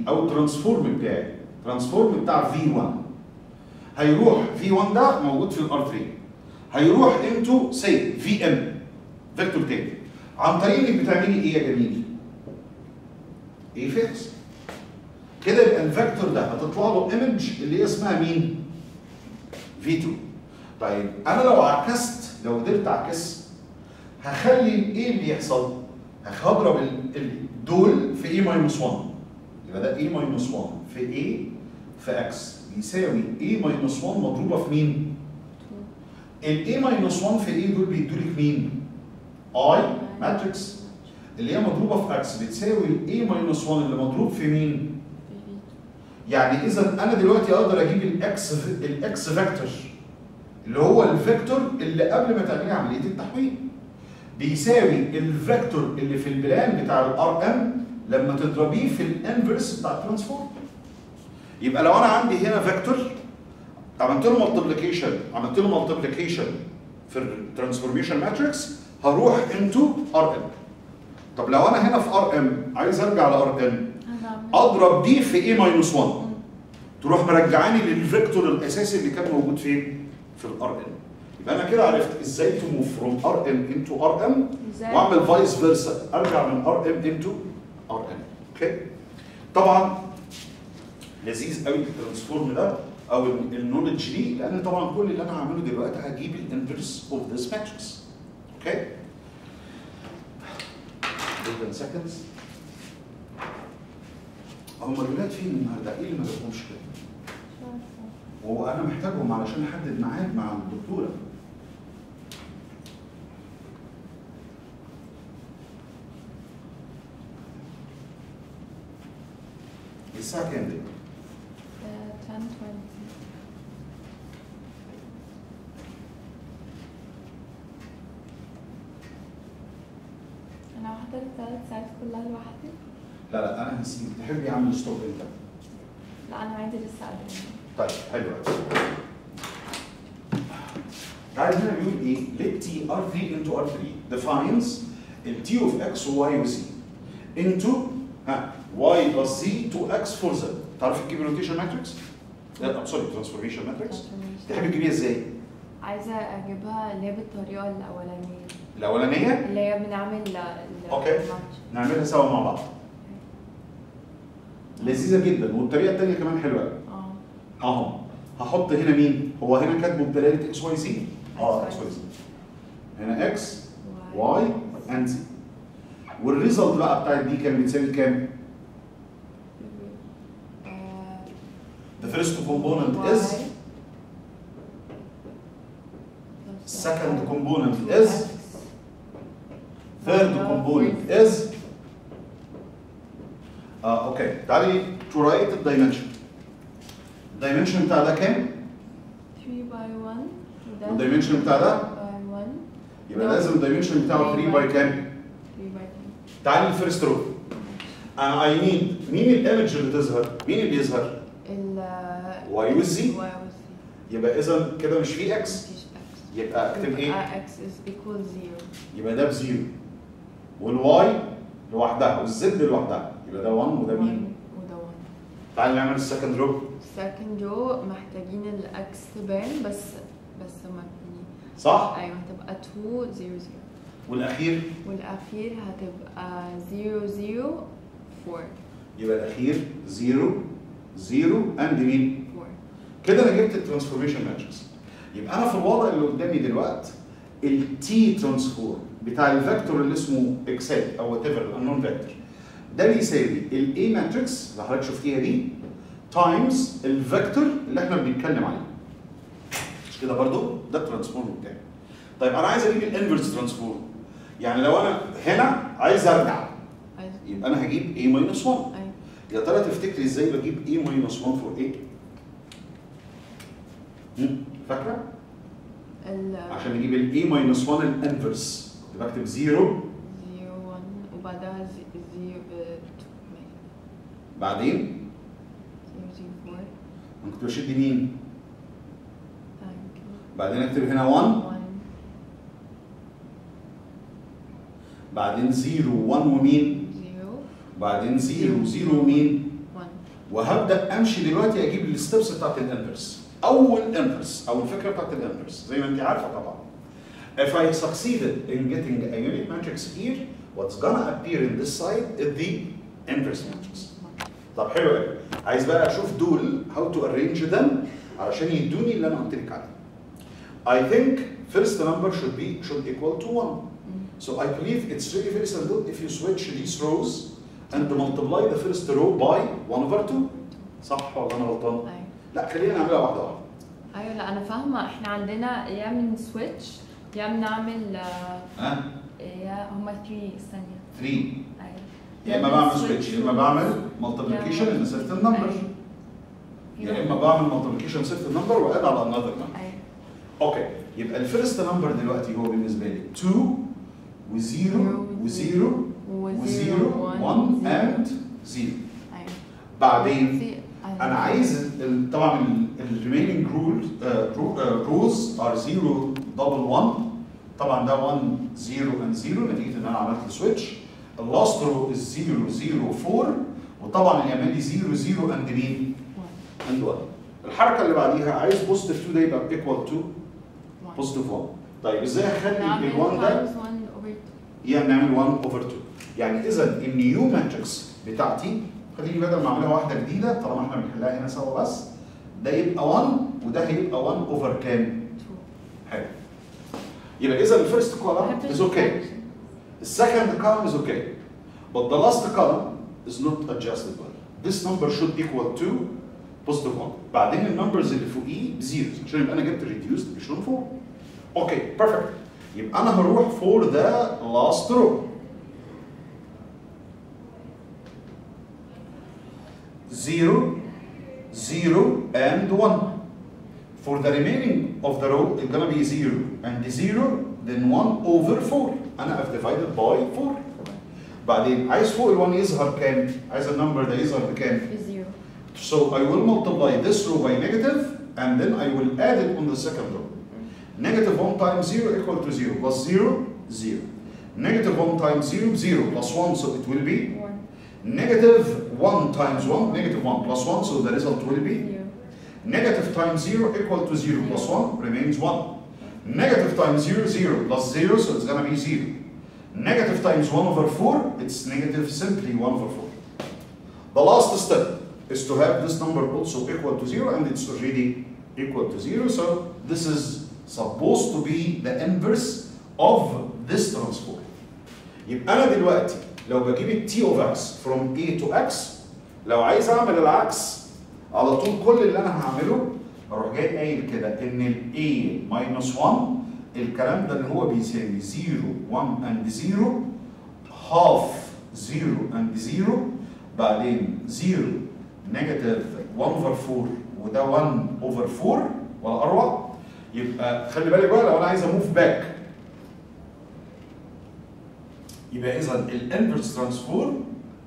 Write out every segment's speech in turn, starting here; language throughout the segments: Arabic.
او الترانسفورم بتاعي، الترانسفورم بتاع V1 هيروح V1 ده موجود في الار 3 هيروح انتو سي VM فيكتور تاني عن طريق انك بتعملي ايه يا جميل؟ ايه فيكس كده يبقى الفيكتور ده هتطلع له ايمج اللي هي اسمها مين؟ V2. طيب انا لو عكست، لو قدرت اعكس هخلي ايه اللي يحصل؟ هضرب دول في A minus 1 يبقى ده A minus 1 في A في X يساوي A minus 1 مضروبه في مين؟ ال A minus 1 في A دول بيدولك مين؟ I ماتريكس اللي هي مضروبه في X بتساوي ال A minus 1 اللي مضروب في مين؟ يعني اذا انا دلوقتي اقدر اجيب الاكس فيكتور اللي هو الفيكتور اللي قبل ما تعملي عمليه التحويل بيساوي الفيكتور اللي في البلان بتاع الار ام لما تضربيه في الانفرس بتاع الترانسفورم. يبقى لو انا عندي هنا فيكتور عملت له مالتيبليكيشن في الترانسفورميشن ماتريكس هروح انتو ار ام. طب لو انا هنا في ار ام عايز ارجع لار ام اضرب دي في اي ماينس 1 تروح مرجعاني للفيكتور الاساسي اللي كان موجود فين؟ في الار ام. يبقى انا كده عرفت ازاي تو موف فروم ار ام انتو ار ام واعمل فايس فيرسا ارجع من ار ام انتو ار ام. اوكي؟ طبعا لذيذ قوي الترانسفورم ده او النولج دي لان طبعا كل اللي انا هعمله دلوقتي هجيب الانفرس اوف ذيس ماتريكس. اوكي؟ 10 seconds. هم الولاد فين النهارده؟ ايه اللي ما جابهمش كده؟ وانا محتاجهم علشان احدد ميعاد مع الدكتوره. الساعه كام دي؟ 10:20. انا هحضر ال3 ساعات كلها لوحدي. لا انا هسيب. تحبي اعمل ستوب امتى؟ لا انا عندي لسه قدامي. طيب حلو قوي. تعالى هنا بيقول ايه؟ let t r3 into r3 defines ال t of x و y و z into y plus z to x for z. تعرفي تجيبي روتيشن ماتريكس؟ لا سوري ترانسفورميشن ماتريكس. تحبي تجيبيها ازاي؟ عايزه اجيبها اللي هي بالطريقه الاولانيه. الاولانيه؟ اللي هي بنعمل اوكي نعملها سوا مع بعض. لذيذه جدا والطريقه الثانيه كمان حلوه قوي. اهو هحط هنا مين؟ هو هنا كاتبه بدلاله اكس واي زي. اكس واي زي. هنا اكس واي اند زي. والريزلت بقى بتاعت دي كان بتساوي كام؟ The first component is second component is third component is اوكي تعالي to write الدايمنشن. الدايمنشن بتاع ده كام؟ 3/1 والدايمنشن بتاع ده 1 يبقى لازم الدايمنشن بتاعه 3 باي كام؟ 3/2. تعالي الفيرست رو. انا اي نيد مين الايمج اللي تظهر؟ مين اللي يظهر؟ واي والزي. يبقى اذا كده مش في اكس يبقى اكتب ايه؟ x is equal 0. يبقى ده بزيرو والواي لوحدها والزد لوحدها يبقى ده 1 وده مين؟ وده 1. تعالي نعمل السكند رو. second row محتاجين الاكس تبان بس ما صح؟ ايوه هتبقى 2 0 0 والاخير والاخير هتبقى 0 0 4. يبقى الاخير 0 0 اند مين؟ 4. كده انا جبت الترانسفورميشن ماتريكس. يبقى انا في الوضع اللي قدامي دلوقتي التي ترانسفورم بتاع الفيكتور اللي اسمه اكسات او وات ايفر الانون فيكتور ده بيساوي الاي ماتريكس اللي حضرتك شفتيها دي تايمز الفيكتور اللي احنا بنتكلم عليه. مش كده برضو؟ ده الترانسفورم بتاعي. طيب انا عايز اجيب الانفرس ترانسفورم. يعني لو انا هنا عايز ارجع يبقى انا هجيب a minus 1. يا ترى تفتكري ازاي بجيب a minus 1 for a؟ فاكره؟ عشان نجيب ال a minus 1 الانفرس كنت بكتب 0 0 1 وبعدها 0 بعدين 0 0 4. انا كنت بشد مين؟ بعدين اكتب هنا 1 بعدين 0 1 ومين؟ 0 بعدين 0 0 ومين؟ 1 وهبدا امشي دلوقتي اجيب الستبس بتاعت الانفرس. اول انفرس او الفكره بتاعت الانفرس زي ما انت عارفه طبعا. If I succeeded in getting a unit matrix here, what's gonna appear in this side is the inverse matrix. طب حلو قوي. عايز بقى اشوف دول how to arrange them علشان يدوني اللي انا قلت لك عليه. I think first number should equal to 1. So I believe it's really very simple if you switch these rows and multiply the first row by 1 over 2. صح ولا انا غلطان؟ ايوه. لا خلينا نعملها واحده واحده. ايوه لا انا فاهمه، احنا عندنا يا من سويتش يا بنعمل يا هما 3 ثانيه. 3. ايوه. يا اما بعمل سويتش يا اما بعمل multiplication in a certain number. يا اما بعمل multiplication certain number واد على another number. ايوه. اوكي يبقى الفيرست نمبر دلوقتي هو بالنسبه لي 2 و0 و0 و0 1 and 0. ايوه. بعدين انا عايز طبعا الريميننج روز ار 0 دبل 1. طبعا ده 1 0 and 0 نتيجه ان انا عملت سويتش. اللاست رو از 0 0 4 وطبعا اليماني 0 0 and مين؟ and 1. الحركه اللي بعديها عايز بوزيتيف 2 ده يبقى ايكوال تو بوزيتيف 1. طيب ازاي اخلي ال1 ده يعني نعمل 1 اوفر 2. يعني اذا النيو ماتريكس بتاعتي خليني بدل ما اعملها واحده جديده طالما احنا بنحلها هنا سوا بس ده يبقى 1 وده هيبقى 1 اوفر كام؟ حلو. يبقى اذا الفيرست كولم از اوكي. السكند column is okay. But the last column is not adjustable. This number should equal to positive 1. بعدين النمبرز اللي فوقيه بزيروز عشان يبقى انا جبت reduced echelon 4. اوكي بيرفكت. يبقى انا هروح for the last row. 0 0 and 1. For the remaining of the row it's gonna be 0 and 0 then 1 over 4. انا I've divided by 4. بعدين عايز فوق ال1 يظهر كام؟ عايز النمبر ده يظهر بكام؟ بزيرو. So I will multiply this row by negative and then I will add it on the second row. Negative 1 times 0 equal to 0 plus 0 0. Negative 1 times 0 0 plus 1 so it will be 1. Negative 1 times 1 negative 1 plus 1 so the result will be 0. negative times 0 equal to 0 plus 1 remains 1. Negative times 0 0 plus 0 so it's gonna be 0. Negative times 1 over 4 it's negative simply 1 over 4. The last step is to have this number also equal to 0 and it's already equal to 0 so this is supposed to be the inverse of this transform. يبقى أنا دلوقتي لو بجيب ال t of x from a to x لو عايز أعمل العكس على طول كل اللي أنا هعمله أروح جاي قايل كده إن ال a minus 1 الكلام ده اللي هو بيساوي 0 1 and 0 half 0 and 0 بعدين 0 negative 1 over 4 وده 1 over 4 ولا أروع. يبقى خلي بالك بقى لو انا عايز اموف باك يبقى اذا الانفرس ترانسفورم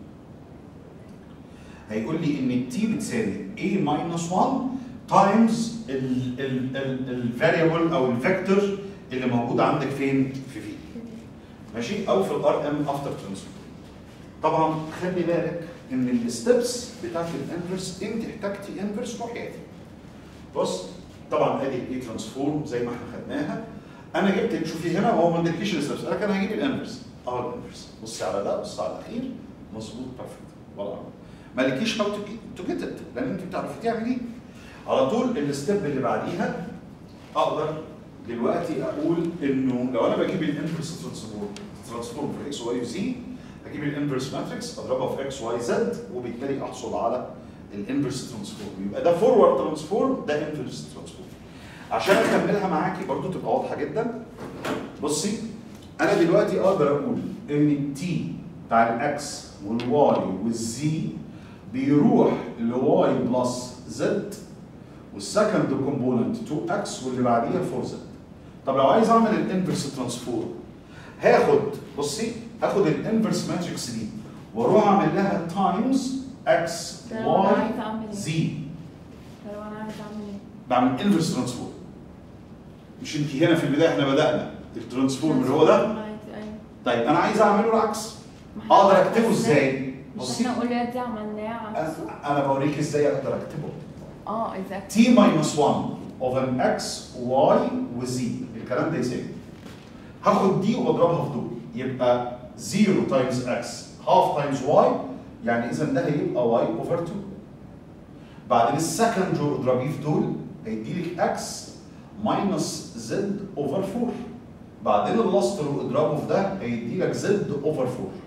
هيقول لي ان التي بتساوي a minus 1 تايمز الفاريبل او الفيكتور اللي موجود عندك فين؟ في في ماشي او في الار ام افتر ترانسفورم. طبعا خلي بالك ان الستبس بتاعت الانفرس انت احتاجتي انفرس روحياتي. بص طبعا ادي الاي ترانسفورم زي ما احنا خدناها. انا جبت شوفي هنا هو ما اديتكيش الستبس انا كان هجيب الانفرس الانفرس بص على ده بص على الاخير مظبوط بيرفكت والله ما لكيش هاو تو جيت ات لان انت بتعرفي تعملي ايه. على طول الستيب اللي بعديها اقدر دلوقتي اقول انه لو انا بجيب الانفرس ترانسفورم في اكس واي زي هجيب الانفرس ماتريكس اضربها في اكس واي زد وبالتالي احصل على الانفرس ترانسفورم. يبقى ده فورورد ترانسفورم ده انفرس ترانسفورم. عشان اكملها معاكي برضو تبقى واضحه جدا. بصي انا دلوقتي اقدر اقول ان التي بتاع الاكس والواي والزي بيروح لواي بلس زد والسكند كومبوننت 2 اكس واللي بعديها 4 زد. طب لو عايز اعمل الانفرس ترانسفورم هاخد بصي هاخد الانفرس ماتريكس دي واروح اعمل لها تايمز اكس واي زي. لو انا عايز اعمل ايه؟ بعمل انفرس ترانسفورم. مش انت هنا في البدايه احنا بدانا الترانسفورم اللي هو ده. طيب انا عايز اعمله العكس. اقدر اكتبه ازاي؟ مش احنا اوريدي عملناه على نفسه؟ انا بوريك ازاي اقدر اكتبه. exactly. t minus 1 of an x y و z الكلام ده يساوي هاخد دي واضربها في دول يبقى 0 times x half times y يعني اذا ده هيبقى y over 2. بعدين السكند رو اضربيه في دول هيديلك x minus z over 4. بعدين اللاست رو اضربه في ده هيديلك z over 4.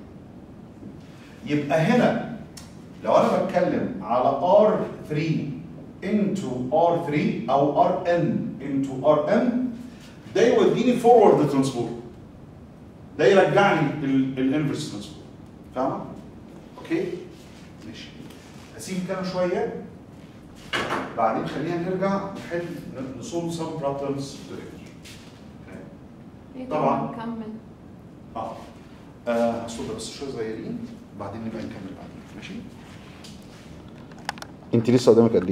يبقى هنا لو انا بتكلم على R3 into R3 او Rn into Rn ده يوديني فورورد ترانسبورت، ده يرجعني الانفرس ترانسبورت. فاهمه؟ اوكي؟ ماشي. هسيب كده شويه بعدين خلينا نرجع نحل نصول سم بروبلمز طبعا نكمل. هصول بس شويه صغيرين بعدين نبقى نكمل بعدين. ماشي؟ انت لسه قدامك قد ايه؟